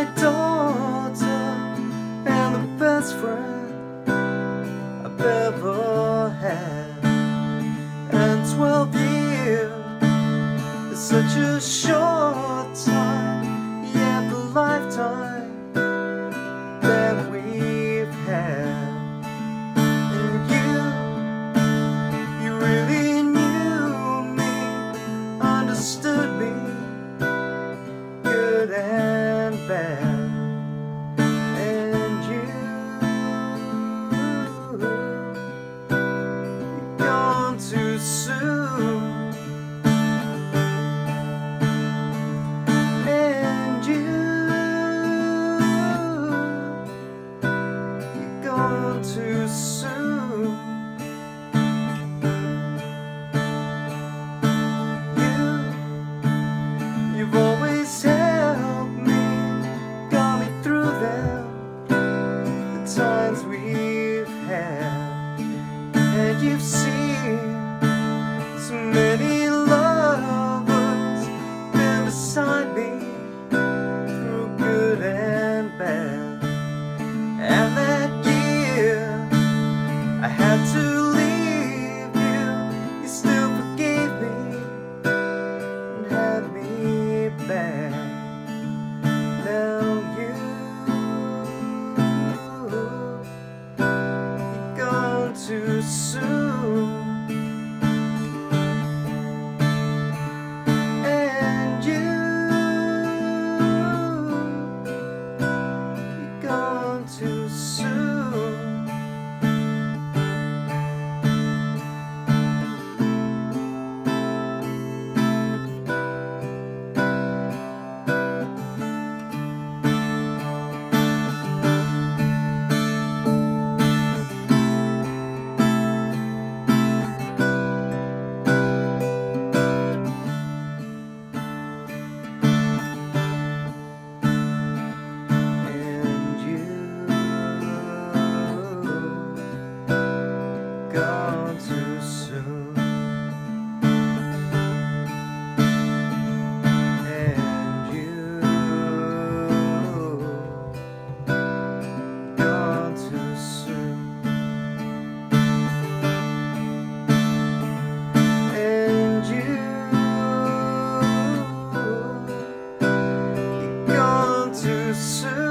my daughter and the best friend I've ever had. And 12 years is such a short time, yet the lifetime that we've had. And you really knew me, understood me, good and bad. And you're gone too soon. And you're gone too soon. You've always helped me, got me through them, the times we've had. And you've seen so many lovers been beside me through good and bad. And that year I had to leave you, you still forgave me and had me back. Now you've gone too soon. And you've gone too soon. Gone too soon. And you gone too soon. And you're gone too soon.